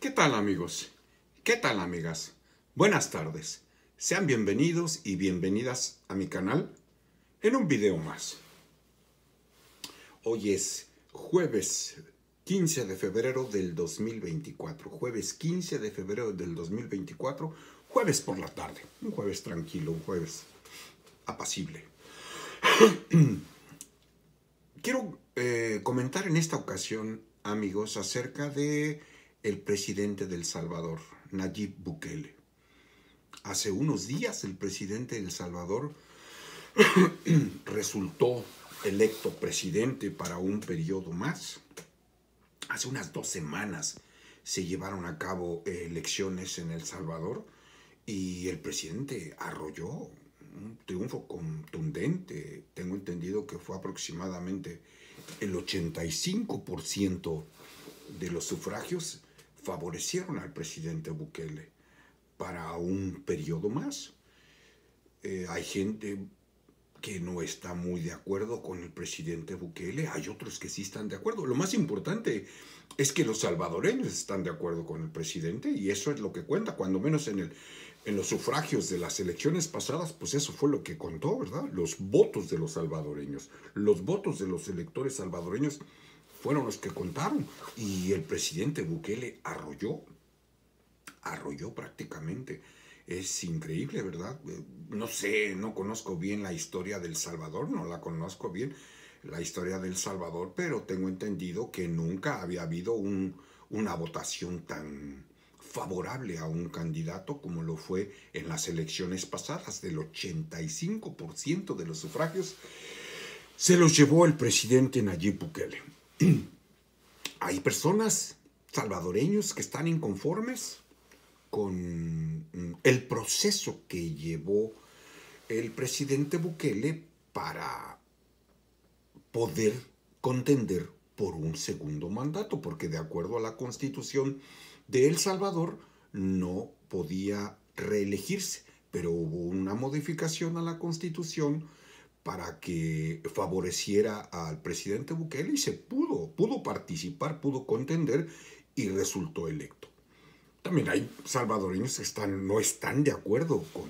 ¿Qué tal, amigos? ¿Qué tal, amigas? Buenas tardes. Sean bienvenidos y bienvenidas a mi canal en un video más. Hoy es jueves 15 de febrero del 2024. Jueves 15 de febrero del 2024. Jueves por la tarde. Un jueves tranquilo, un jueves apacible. Quiero comentar en esta ocasión, amigos, acerca de el presidente de El Salvador, Nayib Bukele. Hace unos días el presidente de El Salvador resultó electo presidente para un periodo más. Hace unas 2 semanas se llevaron a cabo elecciones en El Salvador y el presidente arrolló un triunfo contundente. Tengo entendido que fue aproximadamente el 85% de los sufragios favorecieron al presidente Bukele para un periodo más. Hay gente que no está muy de acuerdo con el presidente Bukele, hay otros que sí están de acuerdo. Lo más importante es que los salvadoreños están de acuerdo con el presidente y eso es lo que cuenta, cuando menos en los sufragios de las elecciones pasadas, pues eso fue lo que contó, ¿verdad? Los votos de los salvadoreños, los votos de los electores salvadoreños fueron los que contaron y el presidente Bukele arrolló prácticamente. Es increíble, ¿verdad? No sé, no conozco bien la historia del Salvador, no la conozco bien, la historia del Salvador, pero tengo entendido que nunca había habido una votación tan favorable a un candidato como lo fue en las elecciones pasadas. Del 85% de los sufragios se los llevó el presidente Nayib Bukele. Hay personas salvadoreños que están inconformes con el proceso que llevó el presidente Bukele para poder contender por un segundo mandato, porque de acuerdo a la Constitución de El Salvador no podía reelegirse, pero hubo una modificación a la Constitución para que favoreciera al presidente Bukele y se pudo participar, pudo contender y resultó electo. También hay salvadoreños que no están de acuerdo con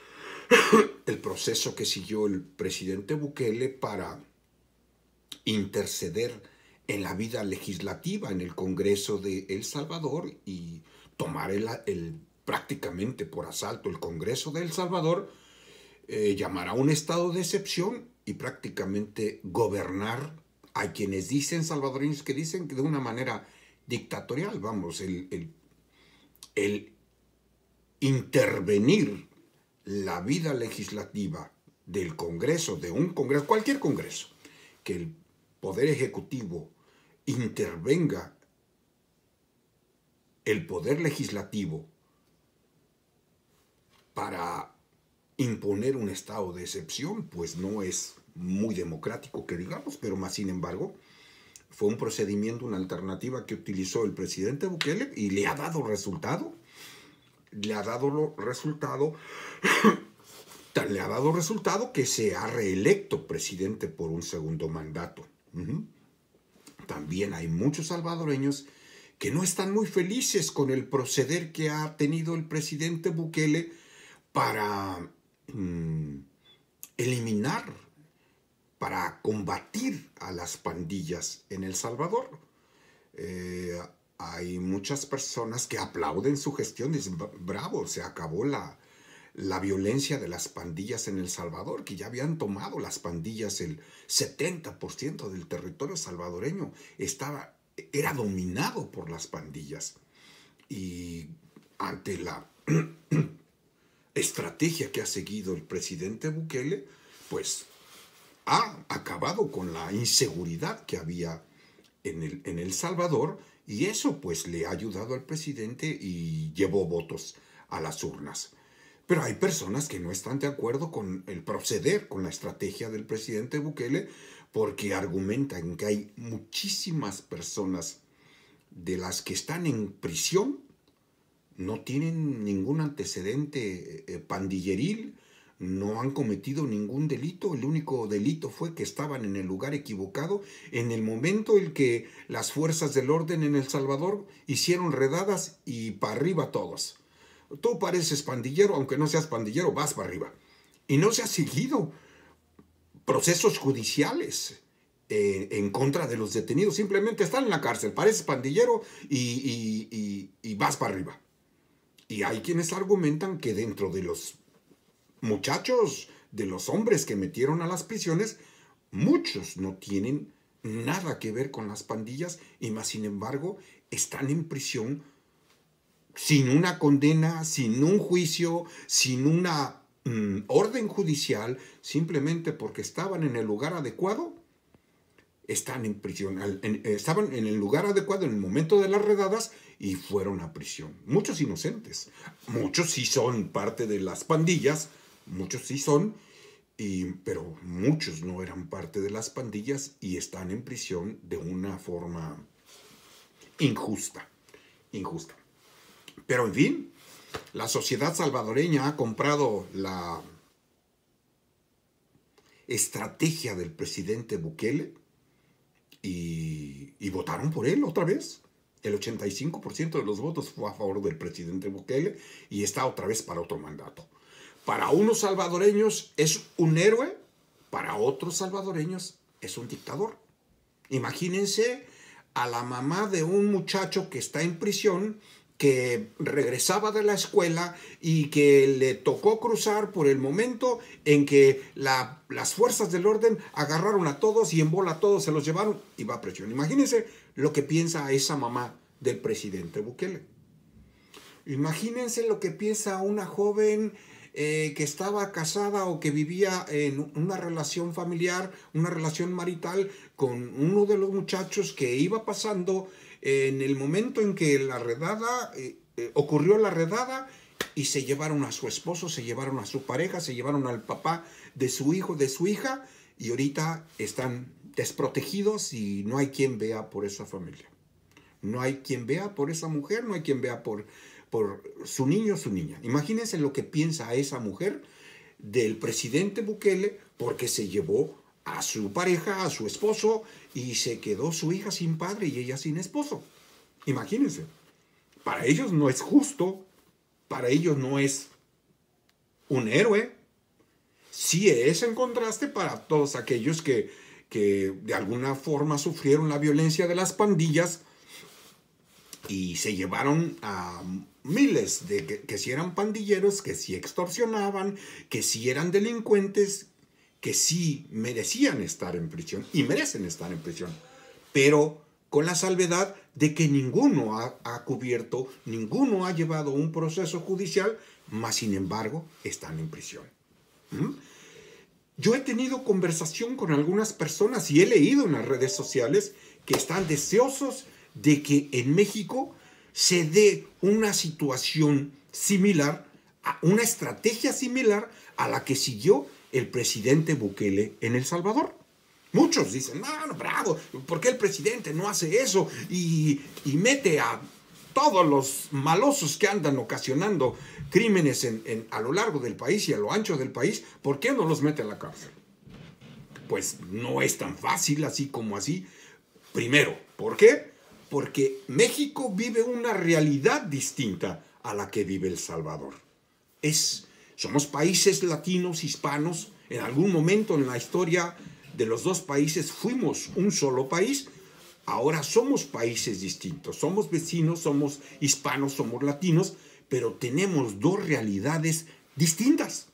el proceso que siguió el presidente Bukele para interceder en la vida legislativa en el Congreso de El Salvador y tomar prácticamente por asalto el Congreso de El Salvador, llamar a un estado de excepción y prácticamente gobernar. Hay quienes dicen, salvadoreños, que dicen que de una manera dictatorial, vamos, el intervenir la vida legislativa del Congreso, de un Congreso, cualquier Congreso, que el Poder Ejecutivo intervenga el Poder Legislativo para imponer un estado de excepción, pues no es muy democrático que digamos, pero más sin embargo fue un procedimiento, una alternativa que utilizó el presidente Bukele y le ha dado resultado. Le ha dado resultado que se ha reelecto presidente por un segundo mandato. También hay muchos salvadoreños que no están muy felices con el proceder que ha tenido el presidente Bukele para eliminar, para combatir a las pandillas en El Salvador. Hay muchas personas que aplauden su gestión, dicen, bravo, se acabó la violencia de las pandillas en El Salvador, que ya habían tomado las pandillas el 70% del territorio salvadoreño, era dominado por las pandillas. Y ante la estrategia que ha seguido el presidente Bukele, pues ha acabado con la inseguridad que había en El Salvador, y eso pues le ha ayudado al presidente y llevó votos a las urnas. Pero hay personas que no están de acuerdo con el proceder, con la estrategia del presidente Bukele, porque argumentan que hay muchísimas personas de las que están en prisión, no tienen ningún antecedente pandilleril, no han cometido ningún delito. El único delito fue que estaban en el lugar equivocado en el momento en que las fuerzas del orden en El Salvador hicieron redadas y para arriba todos. Tú pareces pandillero, aunque no seas pandillero, vas para arriba. Y no se ha seguido procesos judiciales en contra de los detenidos. Simplemente están en la cárcel, pareces pandillero y vas para arriba. Y hay quienes argumentan que dentro de los muchachos, de los hombres que metieron a las prisiones, muchos no tienen nada que ver con las pandillas y más sin embargo están en prisión sin una condena, sin un juicio, sin una orden judicial, simplemente porque estaban en el lugar adecuado. Están en prisión, estaban en el lugar adecuado en el momento de las redadas y fueron a prisión. Muchos inocentes, muchos sí son parte de las pandillas, muchos sí son, pero muchos no eran parte de las pandillas y están en prisión de una forma injusta. Pero en fin, la sociedad salvadoreña ha comprado la estrategia del presidente Bukele y votaron por él otra vez. El 85% de los votos fue a favor del presidente Bukele y está otra vez para otro mandato. Para unos salvadoreños es un héroe, para otros salvadoreños es un dictador. Imagínense a la mamá de un muchacho que está en prisión, que regresaba de la escuela y que le tocó cruzar por el momento en que las fuerzas del orden agarraron a todos y en bola a todos se los llevaron y va a prisión. Imagínense lo que piensa esa mamá del presidente Bukele. Imagínense lo que piensa una joven que estaba casada o que vivía en una relación familiar, una relación marital con uno de los muchachos que iba pasando en el momento en que la redada, ocurrió la redada y se llevaron a su esposo, se llevaron a su pareja, se llevaron al papá de su hijo, de su hija y ahorita están desprotegidos y no hay quien vea por esa familia. No hay quien vea por esa mujer, no hay quien vea por su niño, su niña. Imagínense lo que piensa esa mujer del presidente Bukele porque se llevó a su pareja, a su esposo, y se quedó su hija sin padre y ella sin esposo. Imagínense. Para ellos no es justo, para ellos no es un héroe. Sí es en contraste para todos aquellos que de alguna forma sufrieron la violencia de las pandillas y se llevaron a miles de que si eran pandilleros, que si extorsionaban, que si eran delincuentes, que sí merecían estar en prisión y merecen estar en prisión, pero con la salvedad de que ninguno ha cubierto, ninguno ha llevado un proceso judicial, mas sin embargo están en prisión. Yo he tenido conversación con algunas personas y he leído en las redes sociales que están deseosos de que en México se dé una situación similar, una estrategia similar a la que siguió el presidente Bukele en El Salvador. Muchos dicen, no, bravo, ¿por qué el presidente no hace eso? Y mete a todos los malosos que andan ocasionando crímenes a lo largo del país y a lo ancho del país, ¿por qué no los mete a la cárcel? Pues no es tan fácil así como así. Primero, ¿por qué? Porque México vive una realidad distinta a la que vive El Salvador. Somos países latinos, hispanos. En algún momento en la historia de los dos países fuimos un solo país. Ahora somos países distintos. Somos vecinos, somos hispanos, somos latinos, pero tenemos dos realidades distintas.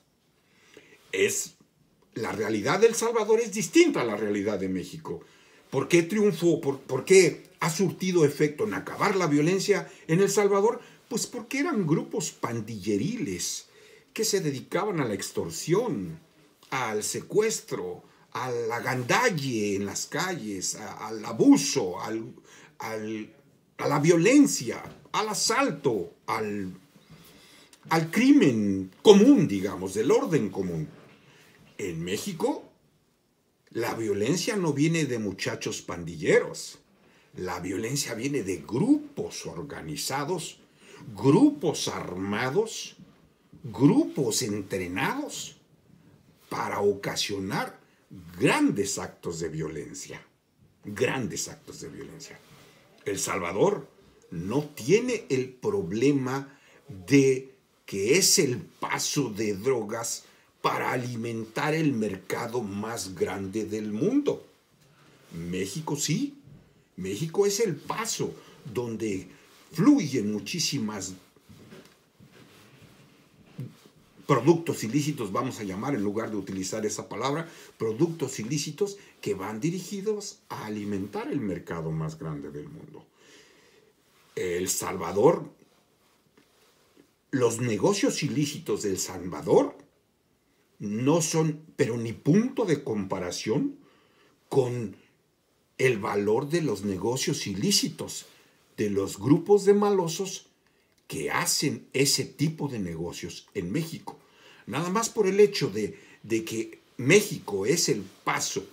La realidad de El Salvador es distinta a la realidad de México. ¿Por qué triunfó? ¿Por qué ha surtido efecto en acabar la violencia en El Salvador? Pues porque eran grupos pandilleriles que se dedicaban a la extorsión, al secuestro, a la gandalle en las calles, al abuso, a la violencia, al asalto, al crimen común, digamos, del orden común. En México, la violencia no viene de muchachos pandilleros. La violencia viene de grupos organizados, grupos armados, grupos entrenados para ocasionar grandes actos de violencia. Grandes actos de violencia. El Salvador no tiene el problema de que es el paso de drogas para alimentar el mercado más grande del mundo. México sí. México es el paso donde fluyen muchísimas productos ilícitos, vamos a llamar, en lugar de utilizar esa palabra, productos ilícitos que van dirigidos a alimentar el mercado más grande del mundo. El Salvador, los negocios ilícitos del Salvador no son, pero ni punto de comparación con el valor de los negocios ilícitos de los grupos de malosos que hacen ese tipo de negocios en México. Nada más por el hecho de que México es el paso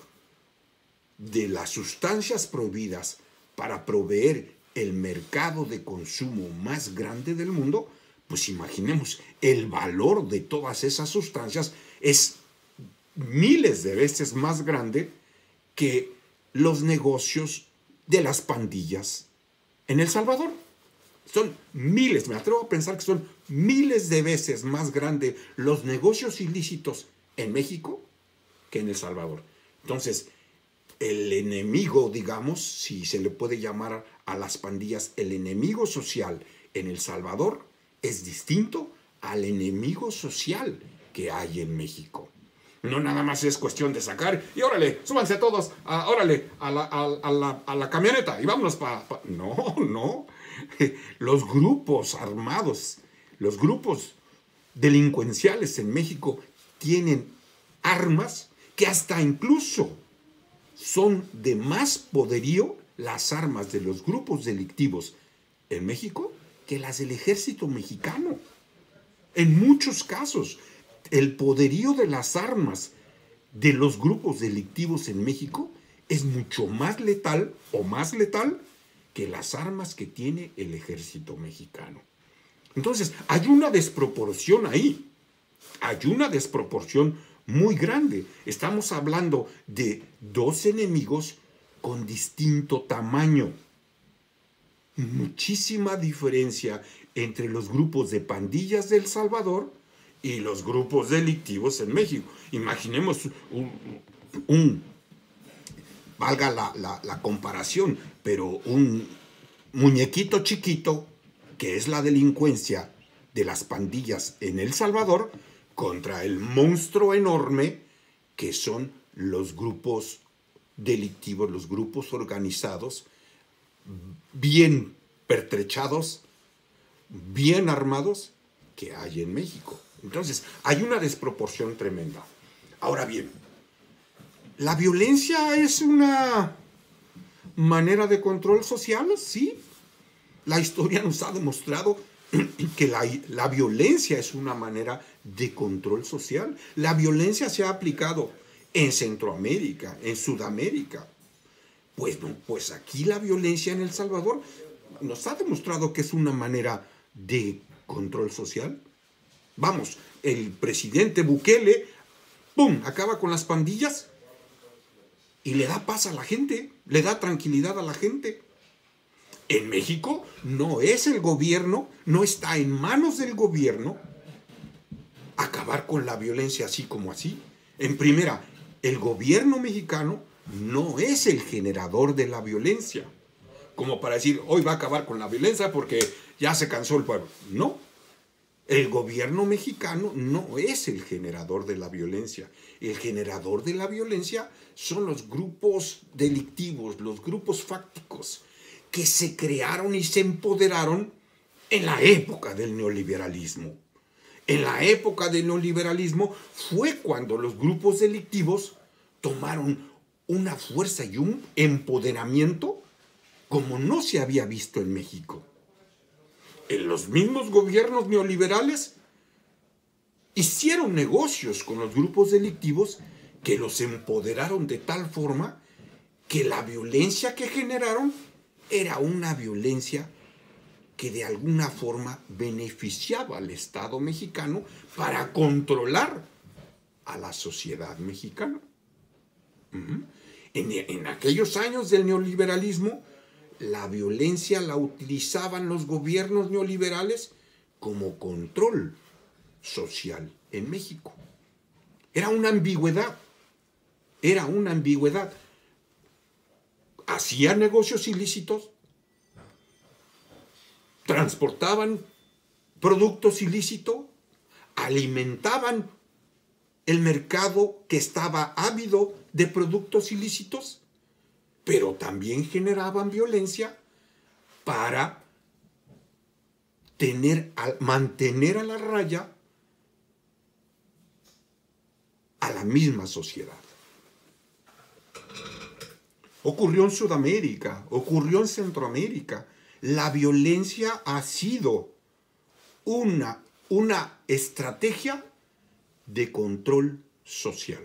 de las sustancias prohibidas para proveer el mercado de consumo más grande del mundo, pues imaginemos, el valor de todas esas sustancias es miles de veces más grande que los negocios de las pandillas en El Salvador. Son miles, me atrevo a pensar que son miles de veces más grandes los negocios ilícitos en México que en El Salvador. Entonces, el enemigo, digamos, si se le puede llamar a las pandillas, el enemigo social en El Salvador es distinto al enemigo social que hay en México. No nada más es cuestión de sacar y órale, súbanse todos, órale, a la camioneta y vámonos para... No, no. Los grupos armados, los grupos delincuenciales en México tienen armas que hasta incluso son de más poderío las armas de los grupos delictivos en México que las del ejército mexicano. En muchos casos, el poderío de las armas de los grupos delictivos en México es mucho más letal o más letal que las armas que tiene el ejército mexicano. Entonces, hay una desproporción ahí. Hay una desproporción muy grande. Estamos hablando de dos enemigos con distinto tamaño. Muchísima diferencia entre los grupos de pandillas de El Salvador y los grupos delictivos en México. Imaginemos valga la comparación, pero un muñequito chiquito, que es la delincuencia de las pandillas en El Salvador, contra el monstruo enorme que son los grupos delictivos, los grupos organizados, bien pertrechados, bien armados, que hay en México. Entonces, hay una desproporción tremenda. Ahora bien, ¿la violencia es una manera de control social? Sí. La historia nos ha demostrado que la violencia es una manera de control social. La violencia se ha aplicado en Centroamérica, en Sudamérica. Pues aquí la violencia en El Salvador nos ha demostrado que es una manera de control social. Vamos, el presidente Bukele, ¡pum!, acaba con las pandillas y le da paz a la gente, le da tranquilidad a la gente. En México no es el gobierno, no está en manos del gobierno acabar con la violencia así como así. En primera, el gobierno mexicano no es el generador de la violencia, como para decir, hoy va a acabar con la violencia porque ya se cansó el pueblo. No, el gobierno mexicano no es el generador de la violencia. El generador de la violencia son los grupos delictivos, los grupos fácticos, que se crearon y se empoderaron en la época del neoliberalismo. En la época del neoliberalismo fue cuando los grupos delictivos tomaron una fuerza y un empoderamiento como no se había visto en México. En los mismos gobiernos neoliberales hicieron negocios con los grupos delictivos que los empoderaron de tal forma que la violencia que generaron era una violencia que de alguna forma beneficiaba al Estado mexicano para controlar a la sociedad mexicana. En aquellos años del neoliberalismo, la violencia la utilizaban los gobiernos neoliberales como control social en México. Era una ambigüedad. Hacían negocios ilícitos, transportaban productos ilícitos, alimentaban el mercado que estaba ávido de productos ilícitos, pero también generaban violencia para mantener a la raya a la misma sociedad. Ocurrió en Sudamérica, ocurrió en Centroamérica. La violencia ha sido una estrategia de control social.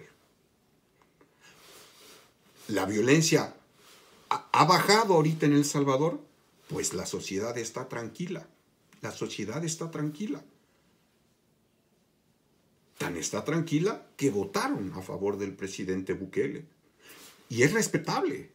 La violencia ha bajado ahorita en El Salvador, pues la sociedad está tranquila. La sociedad está tranquila. Tan está tranquila que votaron a favor del presidente Bukele. Y es respetable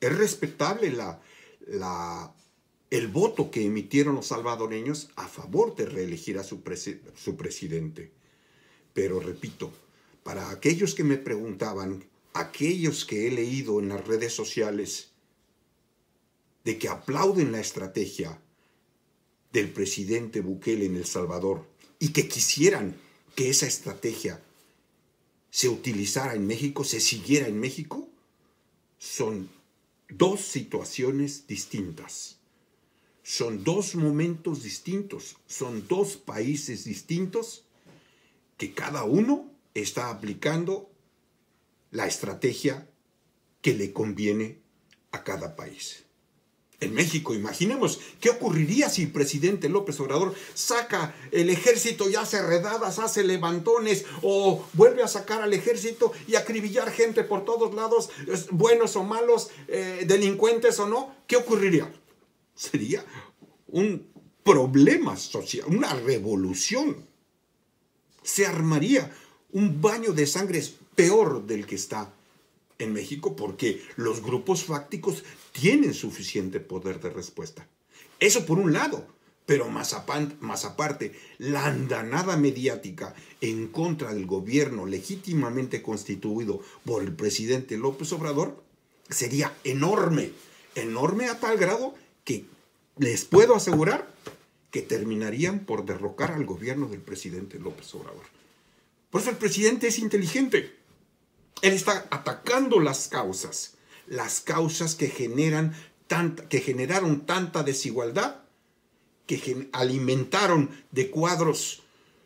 el voto que emitieron los salvadoreños a favor de reelegir a su presidente. Pero repito, para aquellos que me preguntaban, aquellos que he leído en las redes sociales, de que aplauden la estrategia del presidente Bukele en El Salvador y que quisieran que esa estrategia se utilizara en México, se siguiera en México, son dos situaciones distintas. Son dos momentos distintos, son dos países distintos que cada uno está aplicando la estrategia que le conviene a cada país. En México, imaginemos qué ocurriría si el presidente López Obrador saca el ejército y hace redadas, hace levantones, o vuelve a sacar al ejército y acribillar gente por todos lados, buenos o malos, delincuentes o no. ¿Qué ocurriría? Sería un problema social, una revolución. Se armaría un baño de sangre peor del que está en México, porque los grupos fácticos tienen suficiente poder de respuesta. Eso por un lado, pero más aparte, la andanada mediática en contra del gobierno legítimamente constituido por el presidente López Obrador sería enorme, enorme a tal grado que les puedo asegurar que terminarían por derrocar al gobierno del presidente López Obrador. Por eso el presidente es inteligente. Él está atacando las causas que generaron tanta desigualdad, que alimentaron de cuadros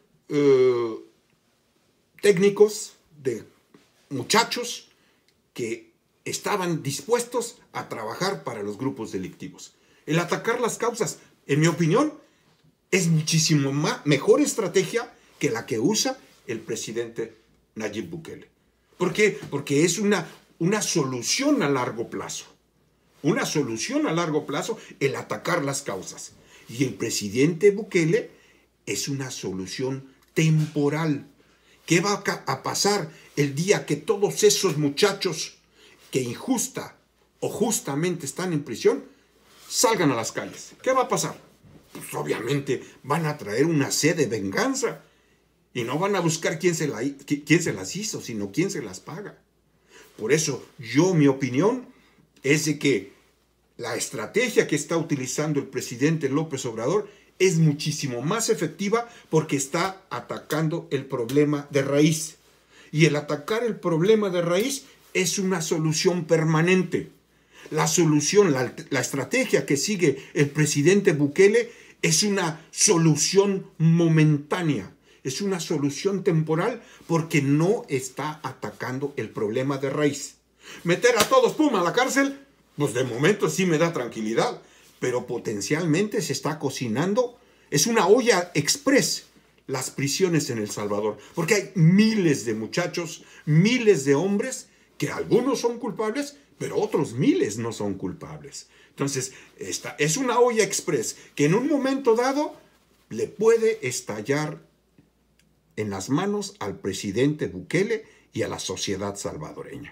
técnicos, de muchachos que estaban dispuestos a trabajar para los grupos delictivos. El atacar las causas, en mi opinión, es muchísimo mejor estrategia que la que usa el presidente Nayib Bukele. ¿Por qué? Porque es una solución a largo plazo. Una solución a largo plazo el atacar las causas. Y el presidente Bukele es una solución temporal. ¿Qué va a pasar el día que todos esos muchachos que injusta o justamente están en prisión salgan a las calles? ¿Qué va a pasar? Pues obviamente van a traer una sed de venganza. Y no van a buscar quién se las hizo, sino quién se las paga. Por eso, mi opinión es de que la estrategia que está utilizando el presidente López Obrador es muchísimo más efectiva porque está atacando el problema de raíz. Y el atacar el problema de raíz es una solución permanente. La solución, la estrategia que sigue el presidente Bukele es una solución momentánea. Es una solución temporal porque no está atacando el problema de raíz. Meter a todos, ¡pum!, a la cárcel, pues de momento sí me da tranquilidad, pero potencialmente se está cocinando. Es una olla express las prisiones en El Salvador, porque hay miles de muchachos, miles de hombres, que algunos son culpables, pero otros miles no son culpables. Entonces, esta es una olla express que en un momento dado le puede estallar en las manos al presidente Bukele y a la sociedad salvadoreña.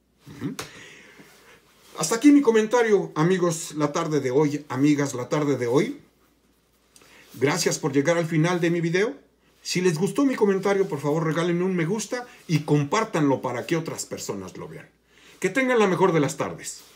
Hasta aquí mi comentario, amigos, la tarde de hoy, amigas, la tarde de hoy. Gracias por llegar al final de mi video. Si les gustó mi comentario, por favor, regálenme un me gusta y compártanlo para que otras personas lo vean. Que tengan la mejor de las tardes.